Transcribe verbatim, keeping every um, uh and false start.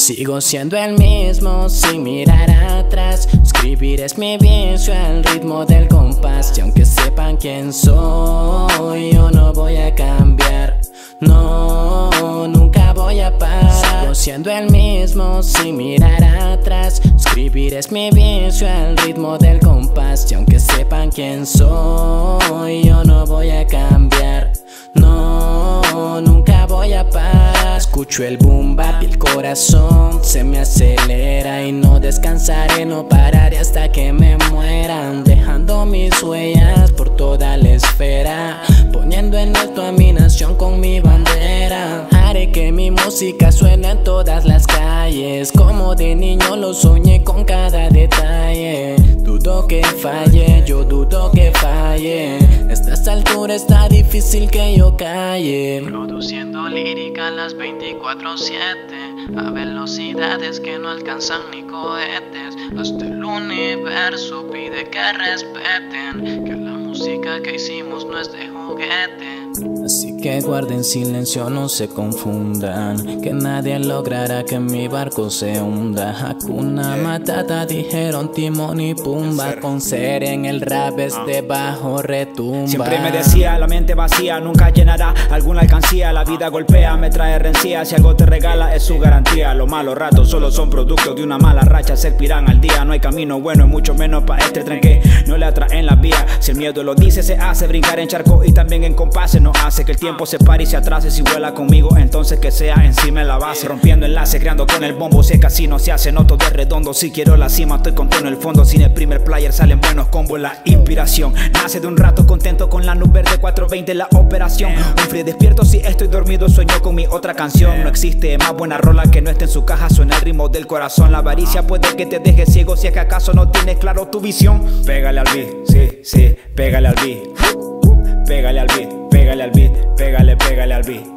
Sigo siendo el mismo sin mirar atrás. Escribir es mi vicio al ritmo del compás. Y aunque sepan quién soy, yo no voy a cambiar. No, nunca voy a parar. Sigo siendo el mismo sin mirar atrás. Escribir es mi vicio al ritmo del compás. Y aunque sepan quién soy, yo no voy a cambiar. No, nunca voy a parar. Escucho el boom bap y el corazón se me acelera. Y no descansaré, no pararé hasta que me mueran, dejando mis huellas por toda la esfera, poniendo en alto a mi nación con mi bandera. Haré que mi música suene en todas las calles, como de niño lo soñé con cada detalle. Dudo que falle, yo dudo que falle. A estas alturas está difícil que yo calle. Produciendo lírica a las veinticuatro siete, a velocidades que no alcanzan ni cohetes. Hasta el universo pide que respeten que la música que hicimos no es de juguete. Así que guarden silencio, no se confundan, que nadie logrará que mi barco se hunda. Hakuna Matata, dijeron Timón y Pumba. Con ser en el rap es de bajo retumba. Siempre me decía, la mente vacía nunca llenará alguna alcancía. La vida golpea, me trae rencía. Si algo te regala es su garantía. Los malos ratos solo son productos de una mala racha. Se expiran al día, no hay camino bueno y mucho menos para este tren que no le atraen las vías. Si el miedo lo dice, se hace brincar en charco y también en compases. No hace que el tiempo se pare y se atrase. Si vuela conmigo, entonces que sea encima de la base. Rompiendo enlaces, creando con el bombo. Si es que así no se hace, no todo es redondo. Si quiero la cima, estoy contento en el fondo. Sin el primer player salen buenos combos. La inspiración nace de un rato contento con la nube verde cuatrocientos veinte la operación. Un free despierto, si estoy dormido sueño con mi otra canción. No existe más buena rola que no esté en su caja. Suena el ritmo del corazón. La avaricia puede que te deje ciego si es que acaso no tienes claro tu visión. Pégale al beat, sí, sí, pégale al beat. Pégale al beat, pégale al beat, pégale, pégale al beat.